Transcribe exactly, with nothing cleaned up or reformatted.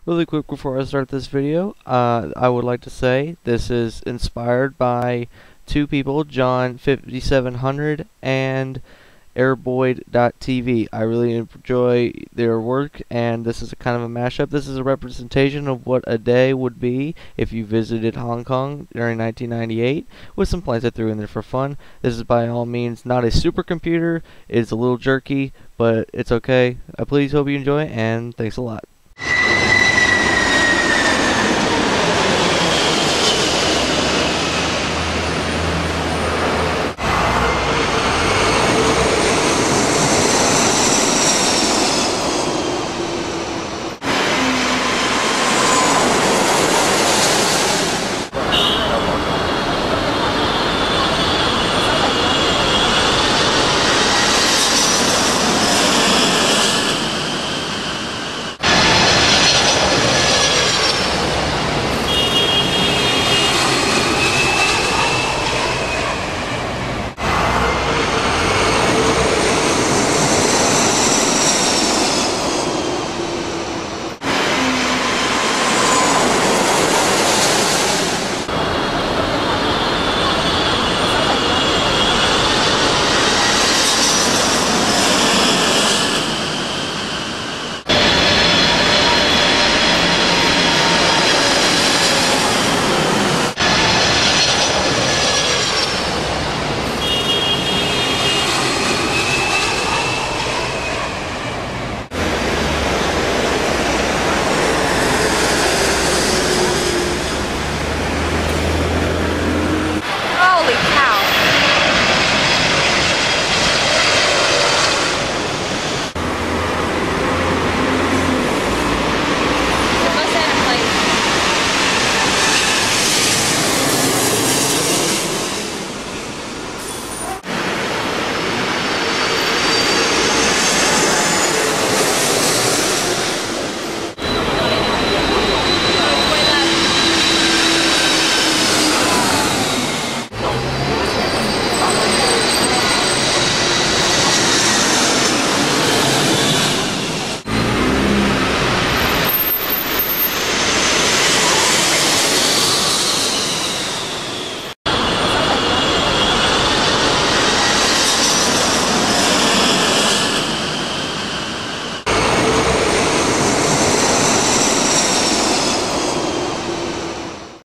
Really quick before I start this video, uh, I would like to say this is inspired by two people, John fifty-seven hundred and airboyd dot T V. I really enjoy their work, and this is a kind of a mashup. This is a representation of what a day would be if you visited Hong Kong during nineteen ninety-eight, with some planes I threw in there for fun. This is by all means not a supercomputer. It's a little jerky, but it's okay. I please hope you enjoy, and thanks a lot.